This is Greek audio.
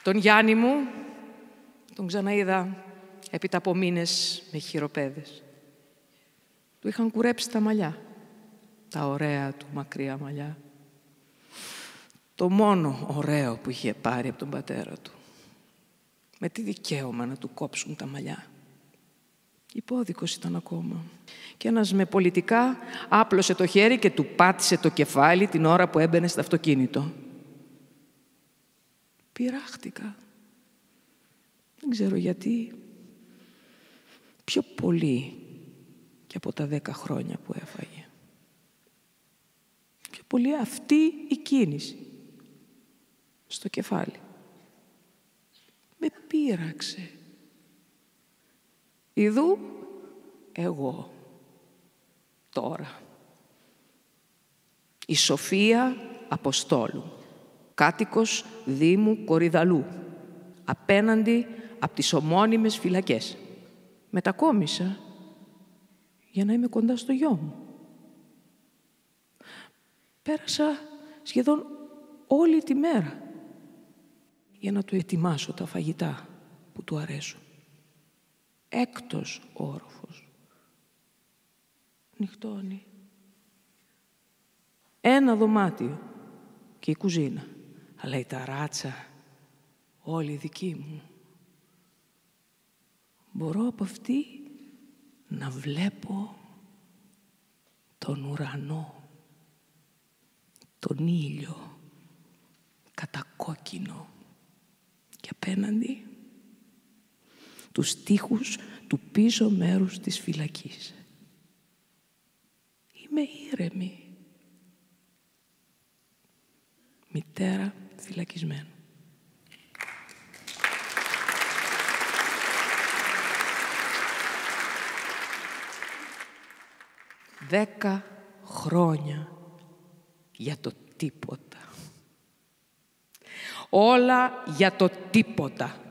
Τον Γιάννη μου τον ξαναείδα έπειτα από μήνες με χειροπέδες. Του είχαν κουρέψει τα μαλλιά, τα ωραία του μακριά μαλλιά. Το μόνο ωραίο που είχε πάρει από τον πατέρα του. Με τι δικαίωμα να του κόψουν τα μαλλιά. Υπόδικος ήταν ακόμα. Και ένας με πολιτικά άπλωσε το χέρι και του πάτησε το κεφάλι την ώρα που έμπαινε στο αυτοκίνητο. Πειράχτηκα. Δεν ξέρω γιατί. Πιο πολύ και από τα 10 χρόνια που έφαγε. Πιο πολύ αυτή η κίνηση στο κεφάλι. Με πείραξε. Ιδού εγώ τώρα. Η Σοφία Αποστόλου, κάτοικος Δήμου Κορυδαλού, απέναντι από τις ομώνυμες φυλακές. Μετακόμισα για να είμαι κοντά στο γιο μου. Πέρασα σχεδόν όλη τη μέρα για να του ετοιμάσω τα φαγητά που του αρέσουν. Έκτος όροφος. Νυχτώνει. Ένα δωμάτιο και η κουζίνα. Αλλά η ταράτσα όλη δική μου. Μπορώ από αυτή να βλέπω τον ουρανό, τον ήλιο, κατακόκκινο και απέναντι τους τοίχους του πίσω μέρους της φυλακής. Είμαι ήρεμη. Μητέρα φυλακισμένου. Δέκα χρόνια για το τίποτα. Όλα για το τίποτα.